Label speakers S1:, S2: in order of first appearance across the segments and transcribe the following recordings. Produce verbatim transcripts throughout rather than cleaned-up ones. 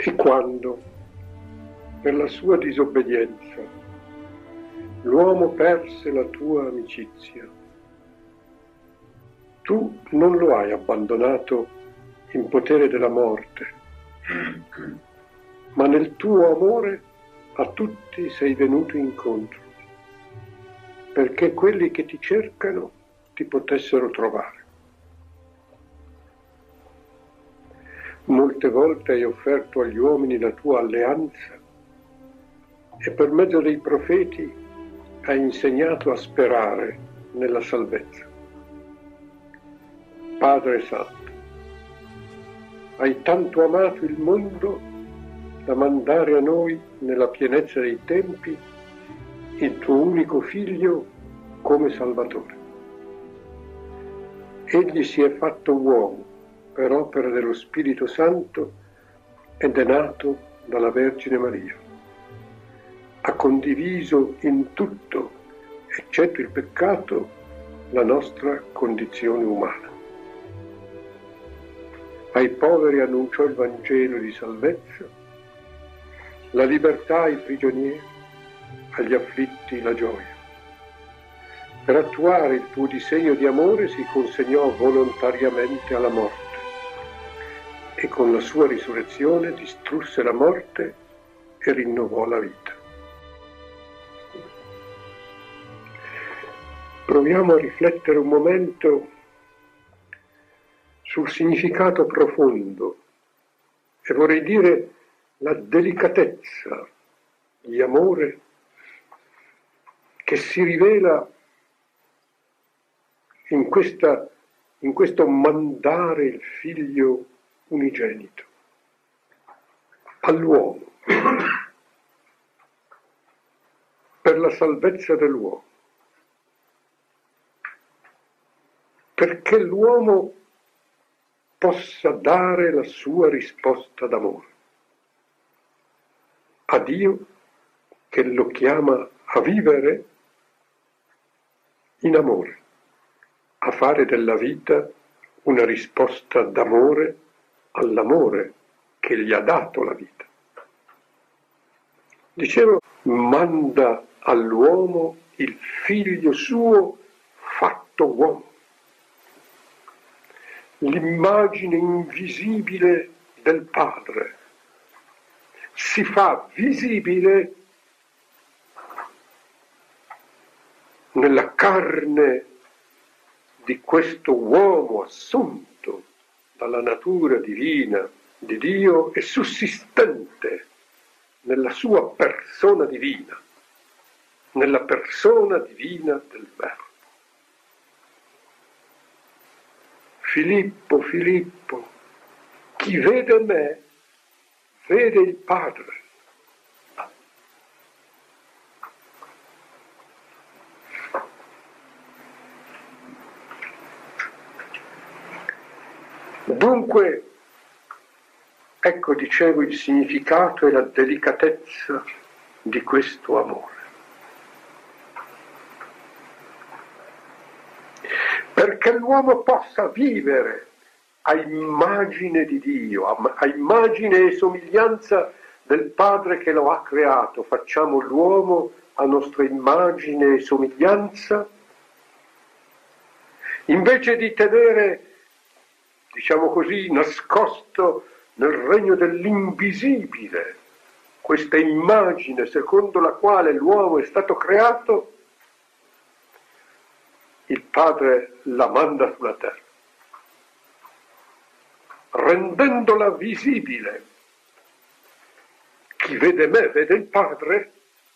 S1: E quando, per la sua disobbedienza, l'uomo perse la tua amicizia, tu non lo hai abbandonato in potere della morte, ma nel tuo amore a tutti sei venuto incontro, perché quelli che ti cercano ti potessero trovare. Molte volte hai offerto agli uomini la tua alleanza e per mezzo dei profeti hai insegnato a sperare nella salvezza. Padre Santo, hai tanto amato il mondo da mandare a noi, nella pienezza dei tempi, il tuo unico Figlio come Salvatore. Egli si è fatto uomo per opera dello Spirito Santo ed è nato dalla Vergine Maria. Ha condiviso in tutto, eccetto il peccato, la nostra condizione umana. Ai poveri annunciò il Vangelo di salvezza, la libertà ai prigionieri, agli afflitti la gioia. Per attuare il tuo disegno di amore si consegnò volontariamente alla morte e con la sua risurrezione distrusse la morte e rinnovò la vita. Proviamo a riflettere un momento sul significato profondo e vorrei dire la delicatezza di amore che si rivela in, questa, in questo mandare il Figlio unigenito all'uomo per la salvezza dell'uomo, perché l'uomo possa dare la sua risposta d'amore a Dio che lo chiama a vivere in amore, a fare della vita una risposta d'amore all'amore che gli ha dato la vita. Dicevo, manda all'uomo il Figlio suo fatto uomo, l'immagine invisibile del Padre. Si fa visibile nella carne di questo uomo assunto dalla natura divina di Dio e sussistente nella sua persona divina, nella persona divina del Verbo. Filippo, Filippo, chi vede me, vede il Padre. Dunque, ecco, dicevo, il significato e la delicatezza di questo amore. Perché l'uomo possa vivere a immagine di Dio, a immagine e somiglianza del Padre che lo ha creato. Facciamo l'uomo a nostra immagine e somiglianza, invece di tenere, diciamo così, nascosto nel regno dell'invisibile questa immagine secondo la quale l'uomo è stato creato, il Padre la manda sulla terra, rendendola visibile. Chi vede me vede il Padre,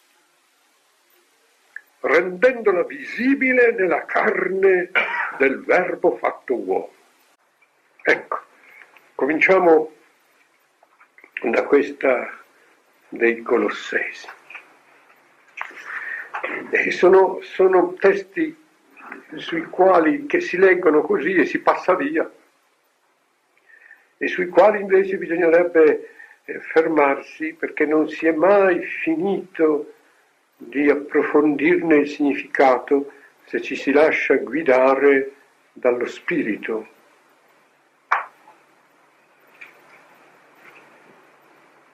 S1: rendendola visibile nella carne del Verbo fatto uomo. Ecco, cominciamo da questa dei Colossesi. E sono, sono testi sui quali che si leggono così e si passa via, e sui quali invece bisognerebbe fermarsi, perché non si è mai finito di approfondirne il significato se ci si lascia guidare dallo Spirito.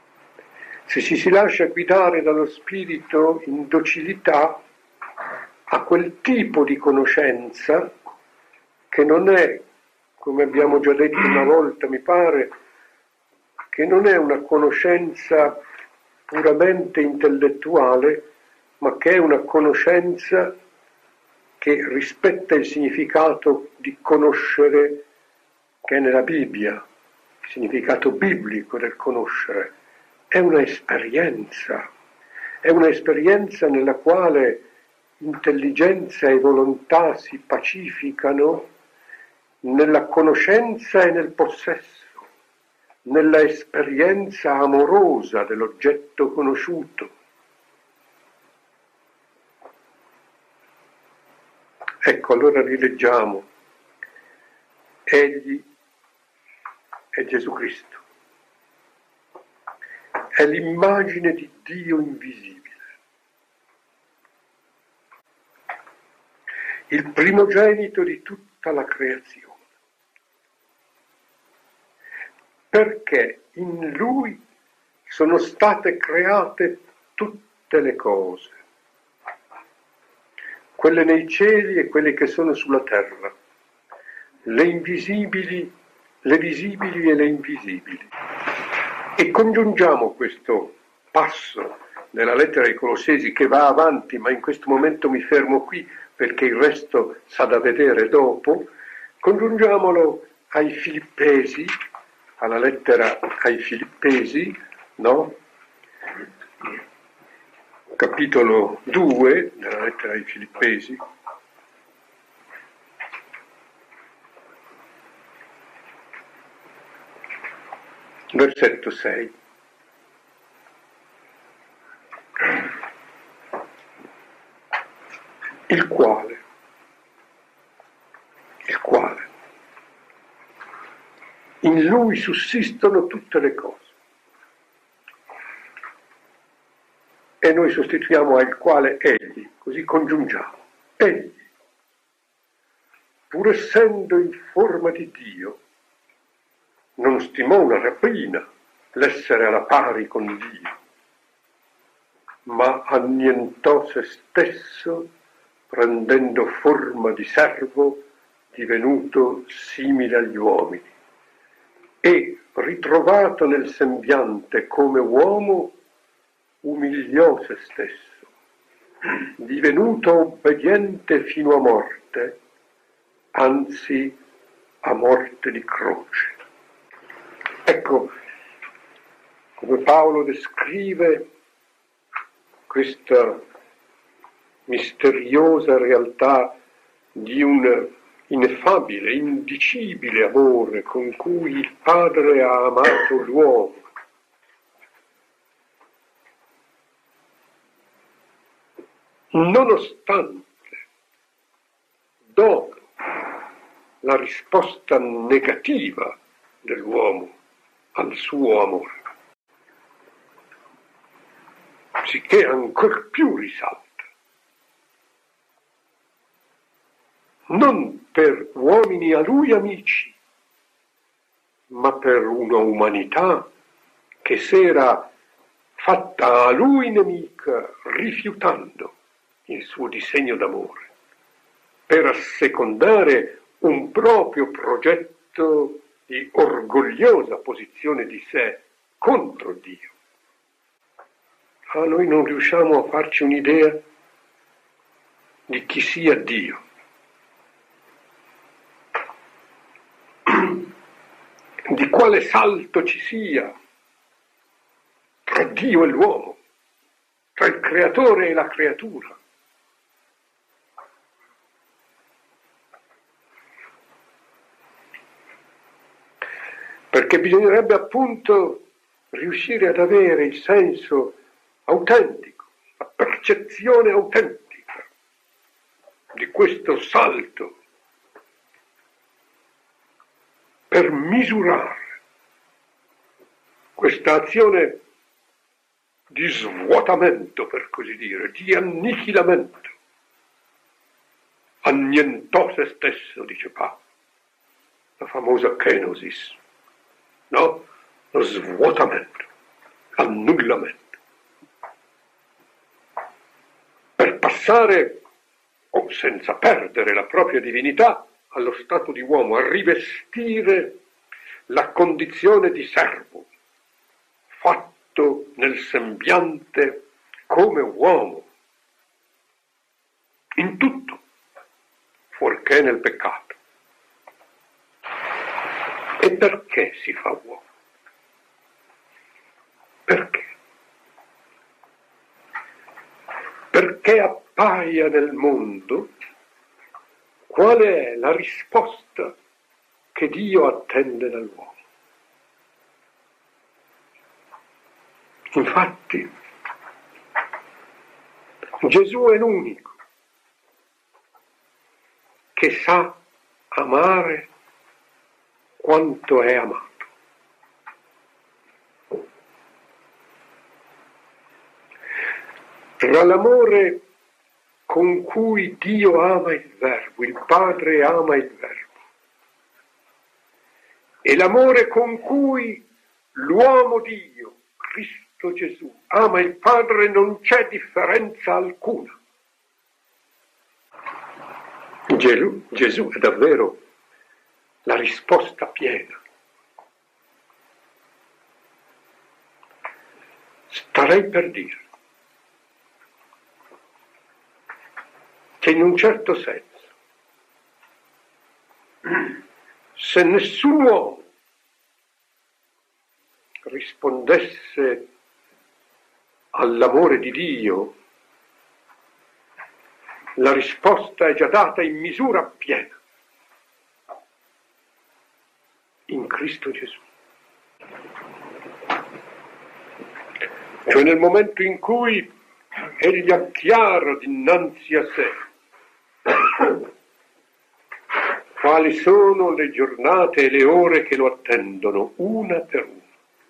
S1: se ci si lascia guidare dallo spirito in docilità a quel tipo di conoscenza che non è, come abbiamo già detto una volta, mi pare, che non è una conoscenza puramente intellettuale, ma che è una conoscenza che rispetta il significato di conoscere che è nella Bibbia, il significato biblico del conoscere. È una esperienza, è una esperienza nella quale intelligenza e volontà si pacificano nella conoscenza e nel possesso, nella esperienza amorosa dell'oggetto conosciuto. Ecco, allora rileggiamo. Egli è Gesù Cristo. È l'immagine di Dio invisibile. Il primogenito di tutta la creazione. Perché in Lui sono state create tutte le cose, quelle nei cieli e quelle che sono sulla terra, le invisibili, le visibili e le invisibili. E congiungiamo questo passo nella lettera ai Colossesi che va avanti, ma in questo momento mi fermo qui perché il resto s'ha da vedere dopo, congiungiamolo ai Filippesi, alla lettera ai Filippesi, no? Capitolo due della lettera ai Filippesi. Versetto sei. Il quale, il quale, in Lui sussistono tutte le cose. E noi sostituiamo al quale egli, così congiungiamo. Egli, pur essendo in forma di Dio, non stimò una rapina l'essere alla pari con Dio, ma annientò se stesso, prendendo forma di servo, divenuto simile agli uomini, e ritrovato nel sembiante come uomo, umiliò se stesso, divenuto obbediente fino a morte, anzi a morte di croce. Ecco, come Paolo descrive questa misteriosa realtà di un ineffabile, indicibile amore con cui il Padre ha amato l'uomo. Nonostante, dopo la risposta negativa dell'uomo al suo amore, sicché ancor più risalta. Non per uomini a lui amici, ma per una umanità che s'era fatta a lui nemica, rifiutando il suo disegno d'amore, per assecondare un proprio progetto di orgogliosa posizione di sé contro Dio. Ah, noi non riusciamo a farci un'idea di chi sia Dio. Di quale salto ci sia tra Dio e l'uomo, tra il creatore e la creatura. Perché bisognerebbe appunto riuscire ad avere il senso autentico, la percezione autentica di questo salto per misurare questa azione di svuotamento, per così dire, di annichilamento. Annientò se stesso, dice Paolo, la famosa kenosis, no? Lo svuotamento. annullamento, per passare, o senza perdere la propria divinità, allo stato di uomo, a rivestire la condizione di servo, fatto nel sembiante come uomo, in tutto, fuorché nel peccato. E perché si fa uomo? Perché? Perché appaia nel mondo qual è la risposta che Dio attende dall'uomo. Infatti, Gesù è l'unico che sa amare quanto è amato. Tra l'amore con cui Dio ama il Verbo, il Padre ama il Verbo, e l'amore con cui l'uomo Dio, Cristo Gesù, ama il Padre, non c'è differenza alcuna. Gesù, Gesù è davvero la risposta piena. Starei per dire che in un certo senso, se nessun uomo rispondesse all'amore di Dio, la risposta è già data in misura piena in Cristo Gesù. Cioè nel momento in cui egli acchiara dinanzi a sé quali sono le giornate e le ore che lo attendono, una per una,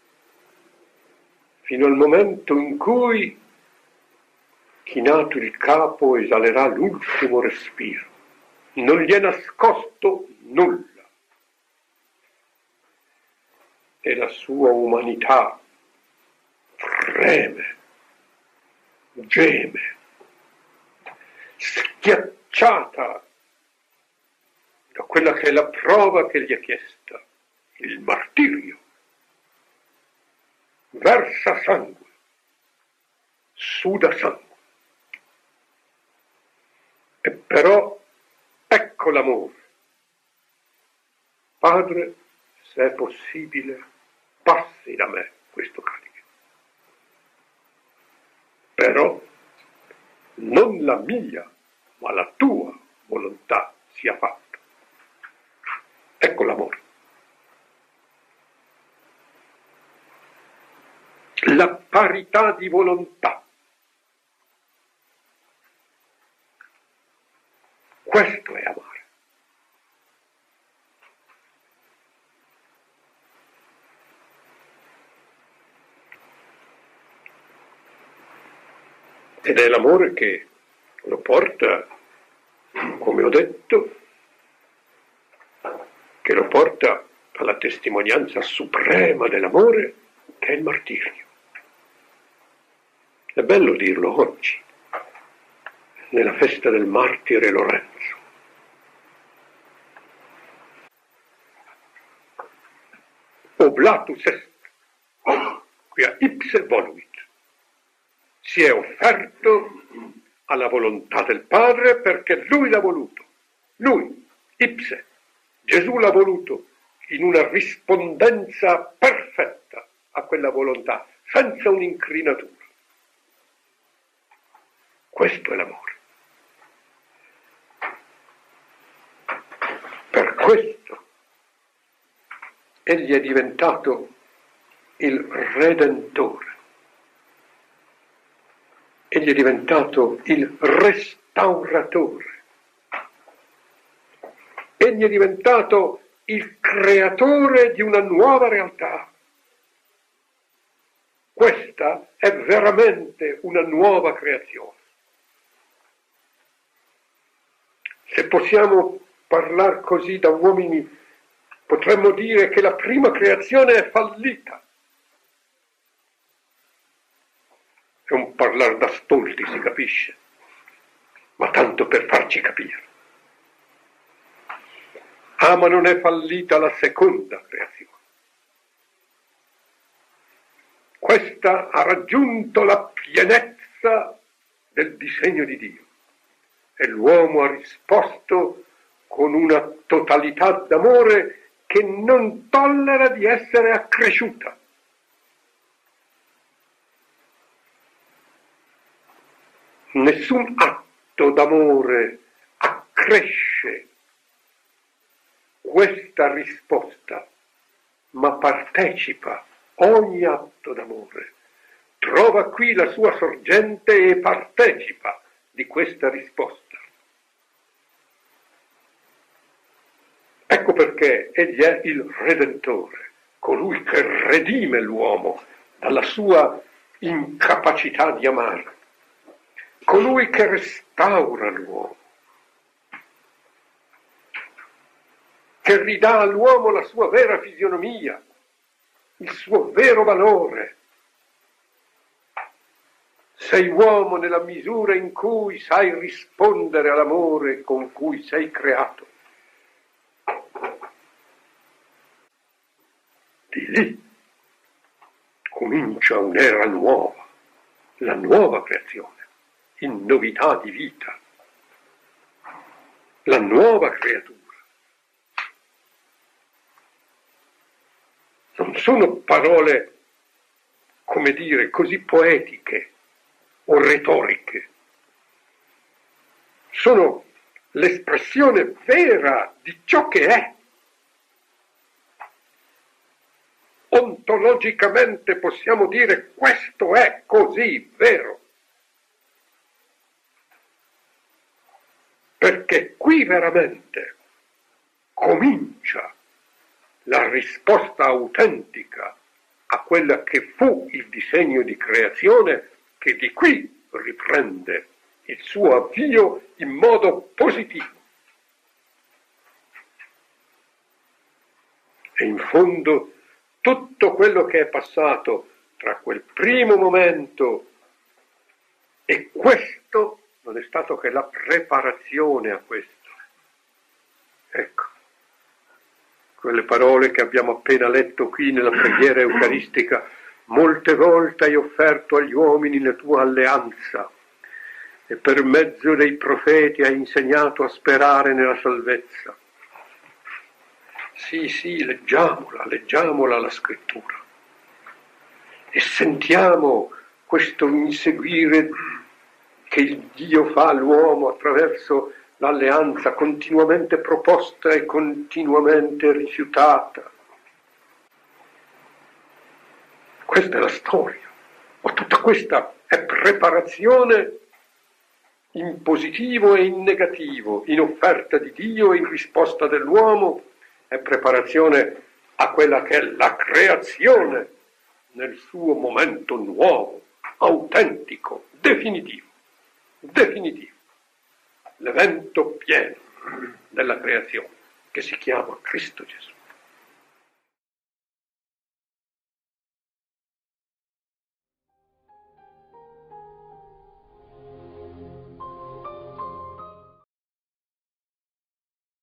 S1: fino al momento in cui, chinato il capo, esalerà l'ultimo respiro. Non gli è nascosto nulla. E la sua umanità treme, geme, schiacciata da quella che è la prova che gli è chiesta, il martirio. Versa sangue, suda sangue. E però ecco l'amore. Padre, se è possibile, passi da me questo carico. Però non la mia, ma la tua volontà sia fatta. Ecco l'amore. La parità di volontà. Questo è amare. Ed è l'amore che lo porta, come ho detto, che lo porta alla testimonianza suprema dell'amore, che è il martirio. È bello dirlo oggi, nella festa del martire Lorenzo. Oblatus est, quia ipse voluit. Si è offerto alla volontà del Padre perché Lui l'ha voluto. Lui, ipse, Gesù l'ha voluto in una rispondenza perfetta a quella volontà, senza un'incrinatura. Questo è l'amore. Per questo egli è diventato il Redentore. Egli è diventato il Restauratore. Egli è diventato il creatore di una nuova realtà. Questa è veramente una nuova creazione. Se possiamo parlare così da uomini, potremmo dire che la prima creazione è fallita. parlare da stolti, si capisce, ma tanto per farci capire. Ah, ma non è fallita la seconda creazione. Questa ha raggiunto la pienezza del disegno di Dio e l'uomo ha risposto con una totalità d'amore che non tollera di essere accresciuta. Nessun atto d'amore accresce questa risposta, ma partecipa. Ogni atto d'amore trova qui la sua sorgente e partecipa di questa risposta. Ecco perché egli è il Redentore, colui che redime l'uomo dalla sua incapacità di amare, colui che restaura l'uomo, che ridà all'uomo la sua vera fisionomia, il suo vero valore. Sei uomo nella misura in cui sai rispondere all'amore con cui sei creato. Di lì comincia un'era nuova, la nuova creazione, in novità di vita, la nuova creatura. Non sono parole, come dire, così poetiche o retoriche. Sono l'espressione vera di ciò che è. Ontologicamente possiamo dire questo è così vero. Perché qui veramente comincia la risposta autentica a quella che fu il disegno di creazione, che di qui riprende il suo avvio in modo positivo. E in fondo tutto quello che è passato tra quel primo momento e questo non è stato che la preparazione a questo. Ecco. Quelle parole che abbiamo appena letto qui nella preghiera eucaristica: molte volte hai offerto agli uomini la tua alleanza e per mezzo dei profeti hai insegnato a sperare nella salvezza. Sì, sì, leggiamola, leggiamola la scrittura e sentiamo questo inseguire che il Dio fa all'uomo attraverso l'alleanza continuamente proposta e continuamente rifiutata. Questa è la storia, ma tutta questa è preparazione in positivo e in negativo, in offerta di Dio e in risposta dell'uomo, è preparazione a quella che è la creazione nel suo momento nuovo, autentico, definitivo, definitivo. L'evento pieno della creazione che si chiama Cristo Gesù.